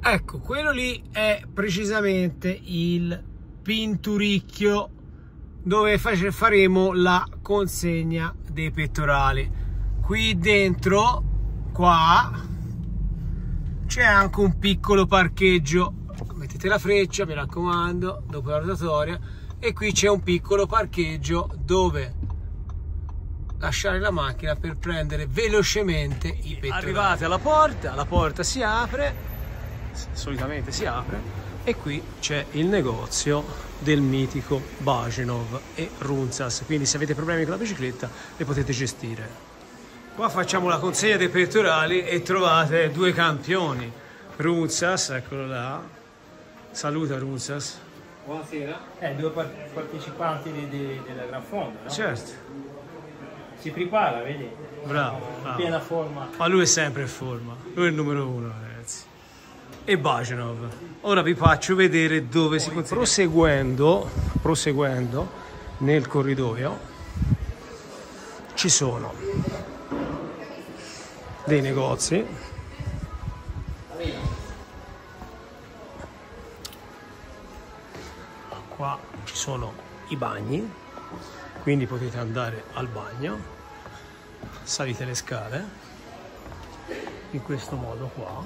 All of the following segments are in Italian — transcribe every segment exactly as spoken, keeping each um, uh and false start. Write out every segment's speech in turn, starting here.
Ecco, quello lì è precisamente il pinturicchio dove faremo la consegna dei pettorali. Qui dentro, qua, c'è anche un piccolo parcheggio. Mettete la freccia, mi raccomando, dopo la rotatoria, e qui c'è un piccolo parcheggio dove lasciare la macchina per prendere velocemente i pettorali. Arrivate alla porta, la porta si apre, solitamente si apre, e qui c'è il negozio del mitico Bagenov e Runzas, quindi se avete problemi con la bicicletta le potete gestire. Qua facciamo la consegna dei pettorali e trovate due campioni. Runzas, eccolo là, saluta Runzas. Buonasera. Eh, due partecipanti di, di, della Gran Fonda, no? Certo. Si prepara, vedi? Bravo, In bravo. piena forma. Ma lui è sempre in forma, lui è il numero uno, ragazzi. E Bagenov. Ora vi faccio vedere dove si consegna. Proseguendo, proseguendo nel corridoio ci sono dei negozi. Qua ci sono i bagni, quindi potete andare al bagno, salite le scale in questo modo qua,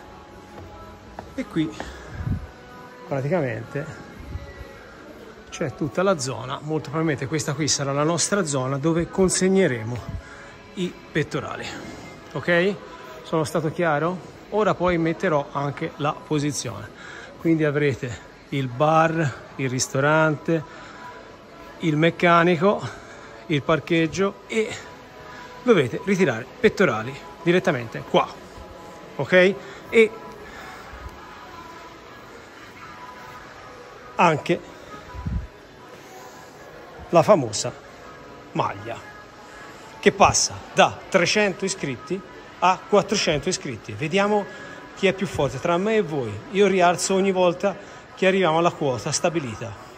e qui praticamente c'è tutta la zona. Molto probabilmente questa qui sarà la nostra zona dove consegneremo i pettorali. Ok? Sono stato chiaro? Ora poi metterò anche la posizione, quindi avrete il bar, il ristorante, il meccanico, il parcheggio, e dovete ritirare pettorali direttamente qua, ok? E anche la famosa maglia che passa da trecento iscritti a quattrocento iscritti. Vediamo chi è più forte tra me e voi. Io rialzo ogni volta che arriviamo alla quota stabilita.